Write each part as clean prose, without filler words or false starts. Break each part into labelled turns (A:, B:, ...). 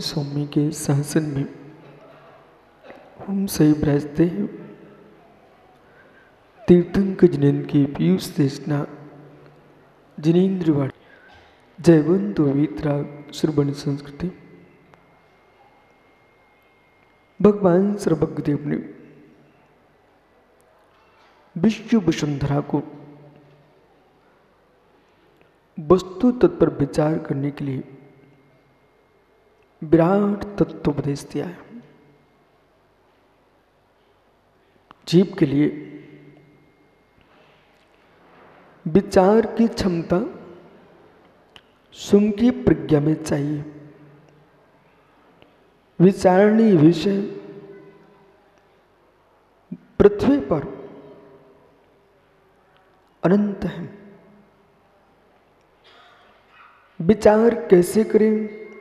A: स्वामी के शासन में हम सही ब्रजते हैं। तीर्थंकर जिनेन्द्र की पीयूष देशना जिनेन्द्रवाणी जयवंत वीतराग श्रवण संस्कृति। भगवान सर्वज्ञदेव ने विश्व वसुंधरा को वस्तु तत्व पर विचार करने के लिए विराट तत्वोपदेश दिया है। जीव के लिए विचार की क्षमता स्वयं की प्रज्ञा में चाहिए। विचारणीय विषय पृथ्वी पर अनंत है। विचार कैसे करें,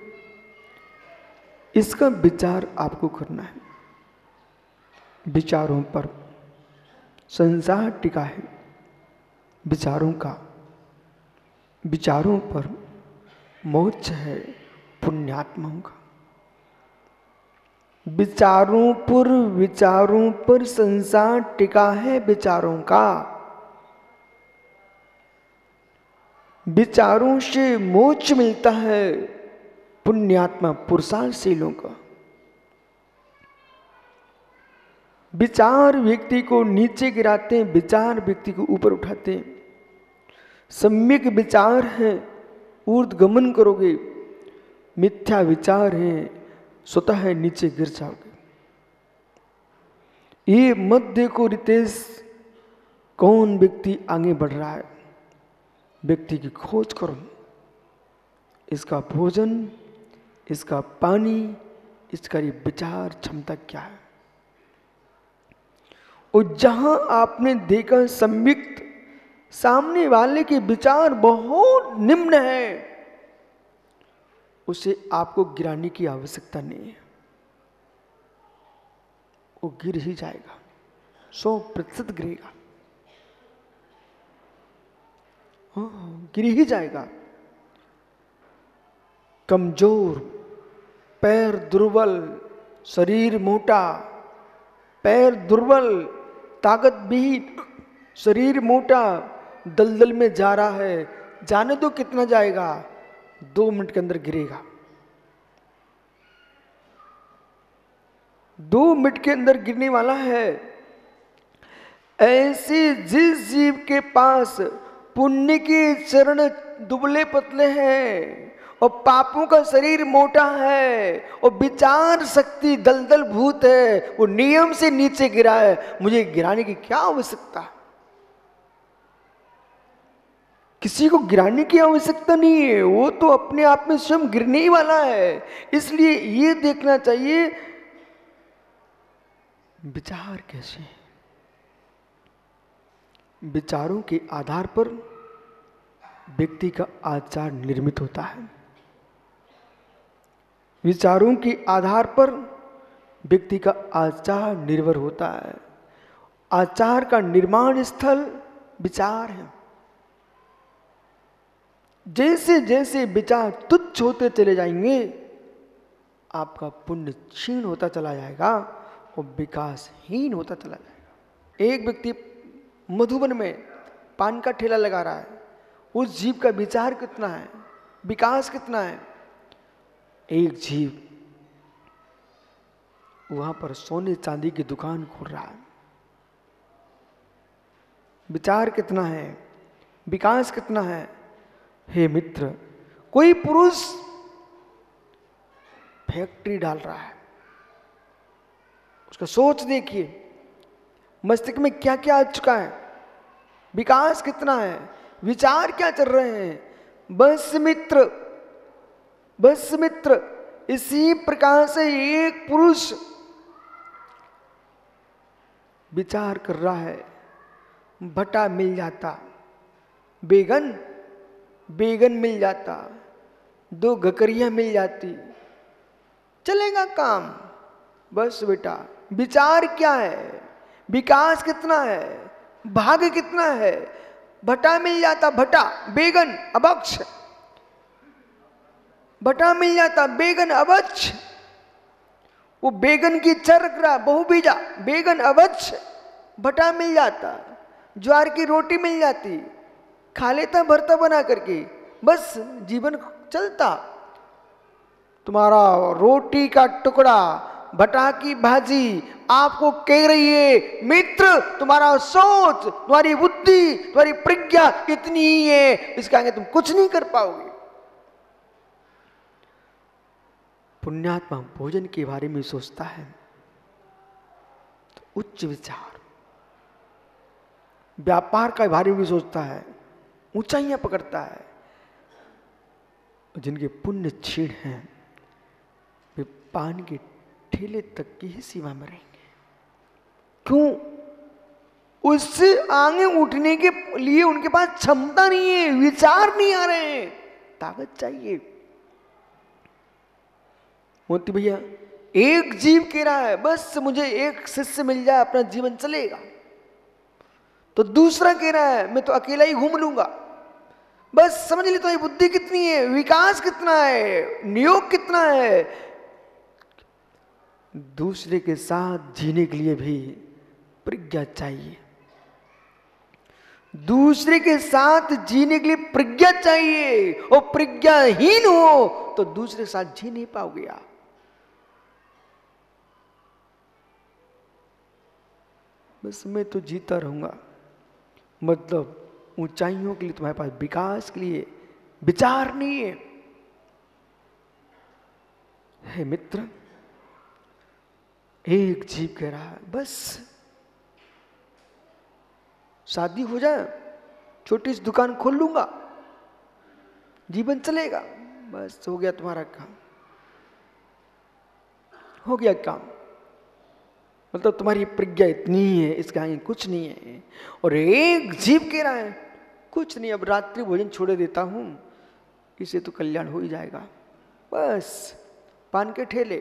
A: इसका विचार आपको करना है। विचारों पर संसार टिका है। विचारों पर मोक्ष है पुण्यात्माओं का। विचारों पर संसार टिका है विचारों का। विचारों से मोक्ष मिलता है पुण्यात्मा पुरुषार्थशीलों का। विचार व्यक्ति को नीचे गिराते हैं, विचार व्यक्ति को ऊपर उठाते हैं। सम्यक विचार है ऊर्ध्वगमन करोगे, मिथ्या विचार है स्वतः नीचे गिर जाओगे। ये मत देखो रितेश, कौन व्यक्ति आगे बढ़ रहा है, व्यक्ति की खोज करो। इसका भोजन, इसका पानी, इसका ये विचार क्षमता क्या है। और जहां आपने देखा सम्यक सामने वाले के विचार बहुत निम्न है, उसे आपको गिराने की आवश्यकता नहीं है। वो गिर ही जाएगा, 100% गिरेगा। गिर ही जाएगा। कमजोर, पैर दुर्बल, शरीर मोटा, पैर दुर्बल, ताकत विहीन, शरीर मोटा, दलदल में जा रहा है। जाने दो कितना जाएगा, 2 मिनट के अंदर गिरेगा। 2 मिनट के अंदर गिरने वाला है। ऐसे जिस जीव के पास पुण्य के चरण दुबले पतले हैं और पापों का शरीर मोटा है और विचार शक्ति दलदल भूत है, वो नियम से नीचे गिरा है, मुझे गिराने की क्या आवश्यकता। किसी को गिराने की आवश्यकता नहीं है, वो तो अपने आप में स्वयं गिरने ही वाला है। इसलिए ये देखना चाहिए विचार कैसे हैं। विचारों के आधार पर व्यक्ति का आचार निर्मित होता है। विचारों के आधार पर व्यक्ति का आचार निर्भर होता है। आचार का निर्माण स्थल विचार है। जैसे जैसे विचार तुच्छ होते चले जाएंगे, आपका पुण्य क्षीण होता चला जाएगा और विकासहीन होता चला जाएगा। एक व्यक्ति मधुबन में पान का ठेला लगा रहा है, उस जीव का विचार कितना है, विकास कितना है। एक जीव वहां पर सोने चांदी की दुकान खोल रहा है, विचार कितना है, विकास कितना है। हे मित्र, कोई पुरुष फैक्ट्री डाल रहा है, उसका सोच देखिए, मस्तिष्क में क्या क्या आ चुका है, विकास कितना है, विचार क्या चल रहे हैं। बस मित्र, इसी प्रकार से एक पुरुष विचार कर रहा है, भटा मिल जाता, बेगन मिल जाता, 2 गकरियां मिल जाती, चलेगा काम। बस बेटा, विचार क्या है, विकास कितना है, भाग्य कितना है। भटा मिल जाता, भटा, बेगन, अभक्ष, भटा मिल जाता, बैगन अवश्य, वो बैगन की चरकरा बहुबीजा बैगन अवश्य, भटा मिल जाता, ज्वार की रोटी मिल जाती, खा लेता भरता बना करके, बस जीवन चलता। तुम्हारा रोटी का टुकड़ा, भटा की भाजी आपको कह रही है मित्र, तुम्हारा सोच, तुम्हारी बुद्धि, तुम्हारी प्रज्ञा इतनी ही है, इसके आगे तुम कुछ नहीं कर पाओगे। पुण्यात्मा भोजन के बारे में सोचता है तो उच्च विचार, व्यापार के बारे में सोचता है, ऊंचाइयां पकड़ता है। जिनके पुण्य क्षीण हैं वे पान के ठेले तक की ही सीमा में रहेंगे। क्यों? उससे आगे उठने के लिए उनके पास क्षमता नहीं है, विचार नहीं आ रहे हैं, ताकत चाहिए। मोती भैया एक जीव कह रहा है बस मुझे एक शिष्य मिल जाए अपना जीवन चलेगा, तो दूसरा कह रहा है मैं तो अकेला ही घूम लूंगा। बस समझ ली तुम्हारी बुद्धि कितनी है, विकास कितना है, नियोग कितना है। दूसरे के साथ जीने के लिए भी प्रज्ञा चाहिए, दूसरे के साथ जीने के लिए प्रज्ञा चाहिए, और प्रज्ञाहीन हो तो दूसरे के साथ जी नहीं पाओगे आप। बस मैं तो जीता रहूंगा, मतलब ऊंचाइयों के लिए तुम्हारे पास विकास के लिए विचार नहीं है। हे मित्र, एक जीव कह रहा है बस शादी हो जाए, छोटी सी दुकान खोल लूंगा, जीवन चलेगा, बस हो गया तुम्हारा काम, हो गया काम। मतलब तुम्हारी प्रज्ञा इतनी है, इसके आगे कुछ नहीं है। और एक जीव कह रहा है कुछ नहीं, अब रात्रि भोजन छोड़ देता हूं, इसे तो कल्याण हो ही जाएगा, बस पान के ठेले।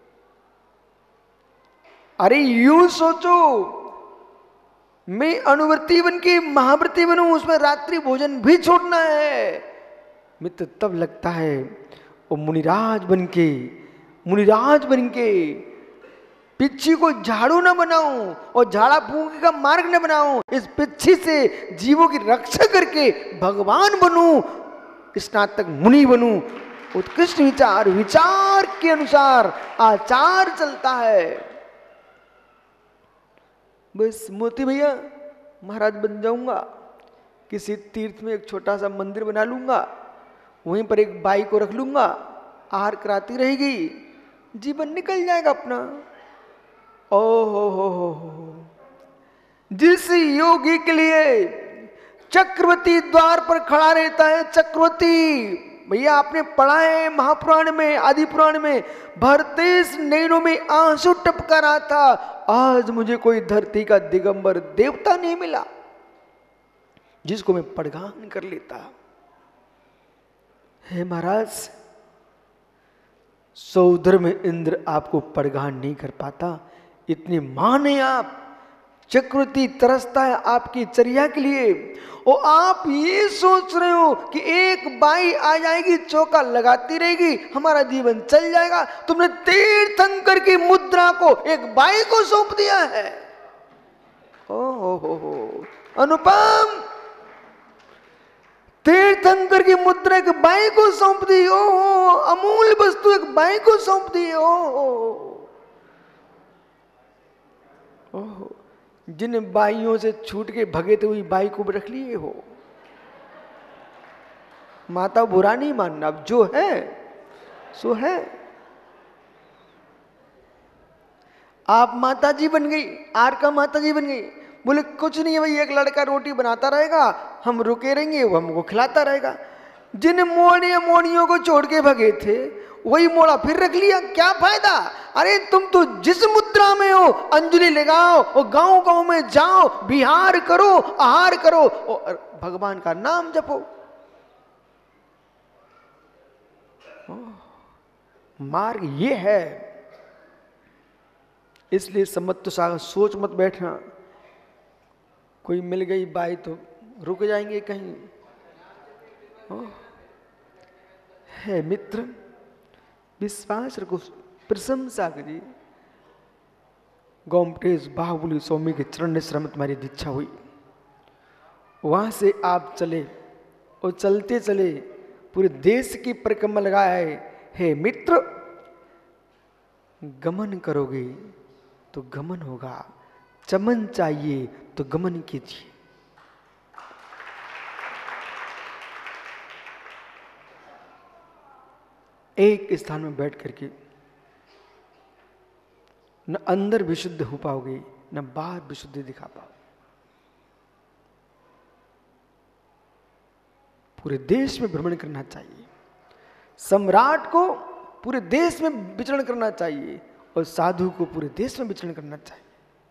A: अरे यूं सोचो, मैं अनुवर्ती बन के महाव्रती बनूं, उसमें रात्रि भोजन भी छोड़ना है। मित्र तब लगता है वो मुनिराज बन के पिच्छी को झाड़ू न बनाऊं और झाड़ा फूंकी का मार्ग न बनाऊं, इस पिच्छी से जीवों की रक्षा करके भगवान बनूं, स्नातक मुनि बनूं। उत्कृष्ट विचार के अनुसार आचार चलता है। बस मोती भैया महाराज बन जाऊंगा, किसी तीर्थ में एक छोटा सा मंदिर बना लूंगा, वहीं पर एक बाई को रख लूंगा, आहार कराती रहेगी, जीवन निकल जाएगा अपना। हो, जिस योगी के लिए चक्रवर्ती द्वार पर खड़ा रहता है, चक्रवर्ती भैया आपने पढ़ा है महापुराण में, आदि पुराण में, भरतेश नैनों में आंसू टपका रहा था, आज मुझे कोई धरती का दिगंबर देवता नहीं मिला जिसको मैं पड़गान कर लेता। हे महाराज, सौधर में इंद्र आपको पड़गान नहीं कर पाता, इतनी मान है आप। चक्रवर्ती तरसता है आपकी चर्या के लिए, और आप ये सोच रहे हो कि एक बाई आ जाएगी, चौका लगाती रहेगी, हमारा जीवन चल जाएगा। तुमने तीर्थंकर की मुद्रा को एक बाई को सौंप दिया है। हो अनुपम, तीर्थंकर की मुद्रा एक बाई को सौंप दी, ओहो अमूल्य वस्तु एक बाई को सौंप दी। ओहो जिन बाइयों से छूट के भगे थे वही बाई को रख लिए हो। माता बुरा नहीं मानना, अब जो है सो है। आप माताजी बन गई, आर का माताजी बन गई, बोले कुछ नहीं है भाई, एक लड़का रोटी बनाता रहेगा, हम रुके रहेंगे, वो हमको खिलाता रहेगा। जिन मोड़ियों को छोड़ के भगे थे वही मोड़ा फिर रख लिया, क्या फायदा। अरे तुम तो जिस मुद्रा में हो अंजलि लगाओ और गांव गांव में जाओ, विहार करो, आहार करो और भगवान का नाम जपो। मार्ग ये है। इसलिए समत्व सागर सोच मत बैठना, कोई मिल गई बाई तो रुक जाएंगे कहीं। है मित्र, विश्वास रखो, प्रशंसा करिए। गोमटेश बाहुबली स्वामी के चरण ने श्रम तुम्हारी दीक्षा हुई, वहां से आप चले और चलते चले पूरे देश की परिक्रमा लगाए। हे मित्र, गमन करोगे तो गमन होगा, चमन चाहिए तो गमन कीजिए। एक स्थान में बैठ करके न अंदर विशुद्ध हो पाओगे, न बाहर विशुद्धि दिखा पाओगे। पूरे देश में भ्रमण करना चाहिए, सम्राट को पूरे देश में विचरण करना चाहिए और साधु को पूरे देश में विचरण करना चाहिए,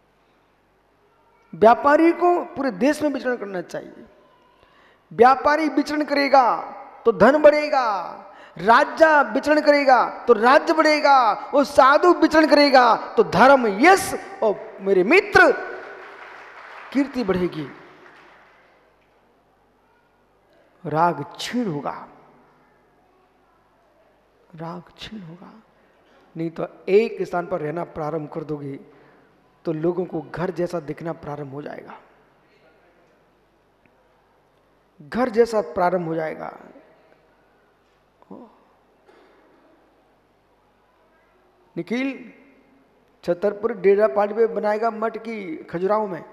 A: व्यापारी को पूरे देश में विचरण करना चाहिए। व्यापारी विचरण करेगा तो धन बढ़ेगा, राजा विचरण करेगा तो राज्य बढ़ेगा, और साधु विचरण करेगा तो धर्म, यश और मेरे मित्र कीर्ति बढ़ेगी। राग क्षीण होगा, राग क्षीण होगा। नहीं तो एक स्थान पर रहना प्रारंभ कर दोगे तो लोगों को घर जैसा दिखना प्रारंभ हो जाएगा, घर जैसा प्रारंभ हो जाएगा। निखिल छतरपुर डेरा पाड़ी पे बनाएगा मठ की खजुराहो में।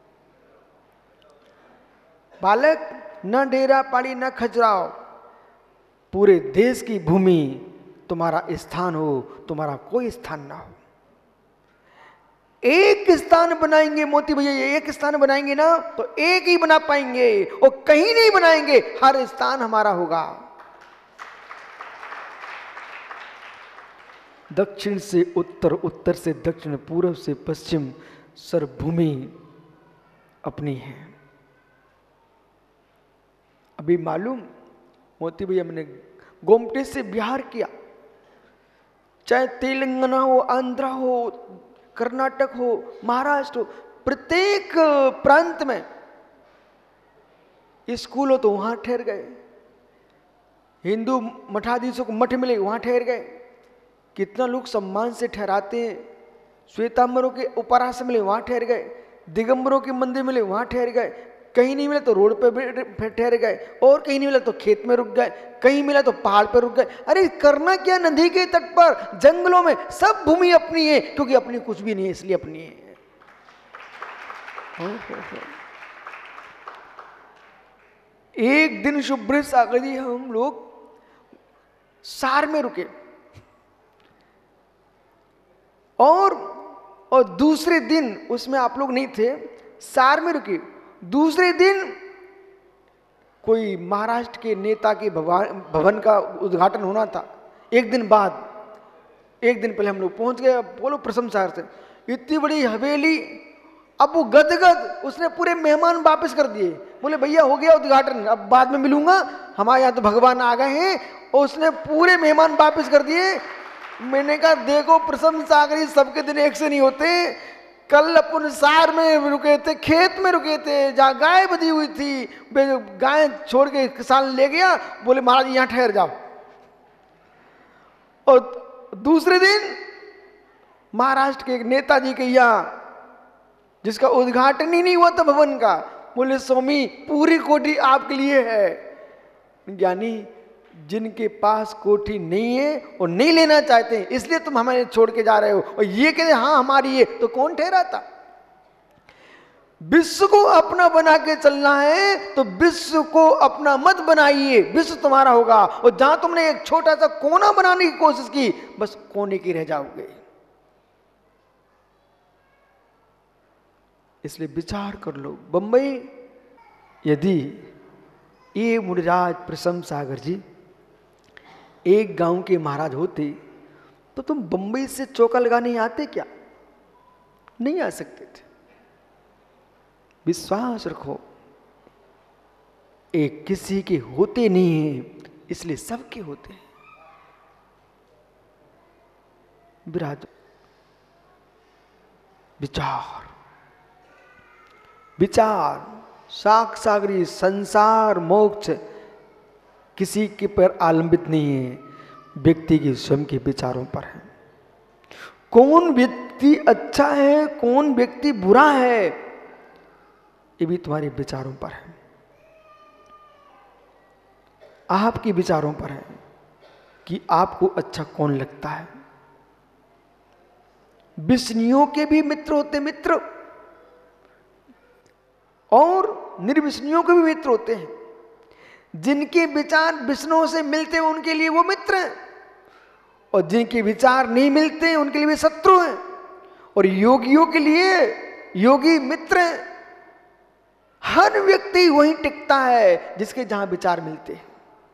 A: बालक, न डेरा पाड़ी न खजुराहो, पूरे देश की भूमि तुम्हारा स्थान हो, तुम्हारा कोई स्थान ना हो। एक स्थान बनाएंगे मोती भैया, ये एक स्थान बनाएंगे ना तो एक ही बना पाएंगे, और कहीं नहीं बनाएंगे, हर स्थान हमारा होगा। दक्षिण से उत्तर, उत्तर से दक्षिण, पूर्व से पश्चिम, सर्वभूमि अपनी है। अभी मालूम मोती भैया, मैंने गोमटेश से बिहार किया, चाहे तेलंगाना हो, आंध्रा हो, कर्नाटक हो, महाराष्ट्र हो, प्रत्येक प्रांत में स्कूल हो तो वहां ठहर गए, हिंदू मठाधीशों को मठ मिले वहां ठहर गए। कितना लोग सम्मान से ठहराते हैं। श्वेतांबरों के उपारास मिले वहां ठहर गए, दिगंबरों के मंदिर मिले वहां ठहर गए, कहीं नहीं मिले तो रोड पे ठहर गए, और कहीं नहीं मिला तो खेत में रुक गए, कहीं मिला तो पहाड़ पे रुक गए। अरे करना क्या, नदी के तट पर, जंगलों में, सब भूमि अपनी है, क्योंकि अपनी कुछ भी नहीं है इसलिए अपनी है। एक दिन शुभ्र सागर जी हम लोग सार में रुके, और दूसरे दिन, उसमें आप लोग नहीं थे, सार में रुके। दूसरे दिन कोई महाराष्ट्र के नेता के भवन का उद्घाटन होना था। एक दिन बाद, एक दिन पहले हम लोग पहुंच गए। बोलो प्रशंसा से, इतनी बड़ी हवेली, अब वो गदगद, उसने पूरे मेहमान वापस कर दिए। बोले भैया हो गया उद्घाटन, अब बाद में मिलूंगा, हमारे यहाँ तो भगवान आ गए हैं, और उसने पूरे मेहमान वापस कर दिए। मैंने कहा देखो प्रशंसा करी, सबके दिन एक से नहीं होते। कल अपन सार में रुके थे, खेत में रुके थे, जहाँ गाय बधी हुई थी, गाय छोड़ के किसान ले गया, बोले महाराज यहाँ ठहर जाओ। और दूसरे दिन महाराष्ट्र के एक नेताजी के यहाँ, जिसका उद्घाटन ही नहीं हुआ था भवन का, बोले स्वामी पूरी कोठी आपके लिए है। ज्ञानी, जिनके पास कोठी नहीं है और नहीं लेना चाहते हैं, इसलिए तुम हमें छोड़ के जा रहे हो, और ये कहते हाँ हमारी है, तो कौन ठहराता? विश्व को अपना बना के चलना है तो विश्व को अपना मत बनाइए, विश्व तुम्हारा होगा। और जहां तुमने एक छोटा सा कोना बनाने की कोशिश की, बस कोने की रह जाओगे। इसलिए विचार कर लो। बंबई, यदि ये मुनिराज प्रसम सागर जी एक गांव के महाराज होते तो तुम बंबई से चौका लगाने आते क्या? नहीं आ सकते थे। विश्वास रखो, एक किसी के होते नहीं है, इसलिए सबके होते हैं। विराज, विचार, विचार, साक्षागरी, संसार मोक्ष किसी के पर आलंबित नहीं है। व्यक्ति के स्वयं के विचारों पर है। कौन व्यक्ति अच्छा है, कौन व्यक्ति बुरा है, ये भी तुम्हारे विचारों पर है, आपके विचारों पर है कि आपको अच्छा कौन लगता है। विष्णुओं के भी मित्र होते मित्र, और निर्विष्णुओं के भी मित्र होते हैं। जिनके विचार विष्णुओं से मिलते हैं उनके लिए वो मित्र हैं, और जिनके विचार नहीं मिलते हैं उनके लिए वे शत्रु हैं। और योगियों के लिए योगी मित्र हैं। हर व्यक्ति वहीं टिकता है जिसके जहां विचार मिलते हैं।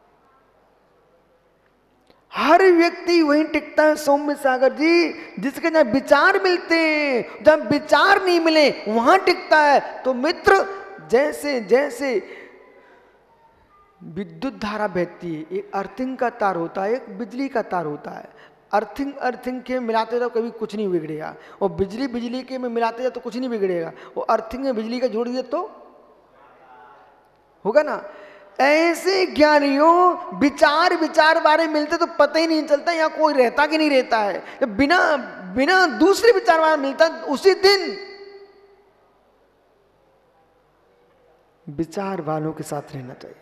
A: हर व्यक्ति वहीं टिकता है सौम्य सागर जी, जिसके जहां विचार मिलते हैं। जहां विचार नहीं मिले वहां टिकता है। तो मित्र, जैसे जैसे विद्युत धारा बहती है, एक अर्थिंग का तार होता है, एक बिजली का तार होता है। अर्थिंग अर्थिंग के मिलाते जाओ कभी कुछ नहीं बिगड़ेगा, और बिजली बिजली के में मिलाते जाओ तो कुछ नहीं बिगड़ेगा। और अर्थिंग में बिजली का जोड़ दिया तो होगा ना। ऐसे ज्ञानियों विचार विचार बारे मिलते तो पता ही नहीं चलता यहाँ कोई रहता कि नहीं रहता है। जब बिना बिना दूसरे विचार बारे मिलता उसी दिन विचार वालों के साथ रहना चाहिए।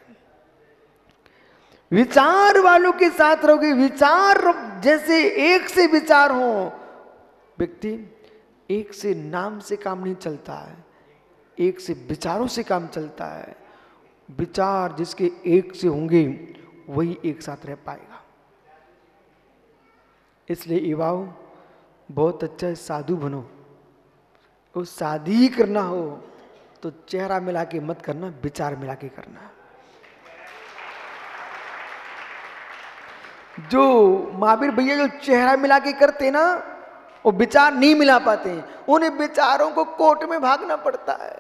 A: विचार वालों के साथ रहोगे। विचार जैसे एक से विचार हो, व्यक्ति एक से नाम से काम नहीं चलता है, एक से विचारों से काम चलता है। विचार जिसके एक से होंगे वही एक साथ रह पाएगा। इसलिए युवाओं, बहुत अच्छा साधु बनो। वो शादी करना हो तो चेहरा मिला के मत करना, विचार मिला के करना। जो महावीर भैया जो चेहरा मिला के करते ना, वो विचार नहीं मिला पाते। उन्हें विचारों को कोर्ट में भागना पड़ता है।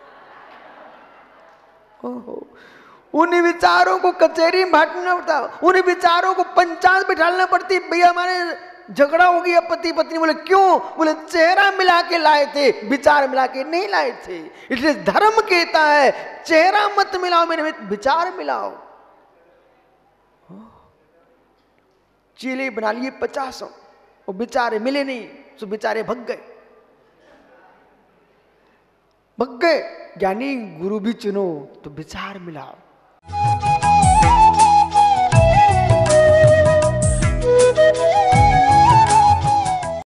A: ओहो, उन्हीं विचारों को कचहरी में बांटना पड़ता, उन्हीं विचारों को पंचायत बिठाना पड़ती। भैया हमारे झगड़ा हो गया पति पत्नी। बोले क्यों? बोले चेहरा मिला के लाए थे, विचार मिला के नहीं लाए थे। इसलिए धर्म कहता है चेहरा मत मिलाओ मेरे में, विचार मिलाओ। चेले बना लिए 50, और विचारे मिले नहीं, तो बेचारे भग गए। ज्ञानी गुरु भी चुनो तो विचार मिलाओ।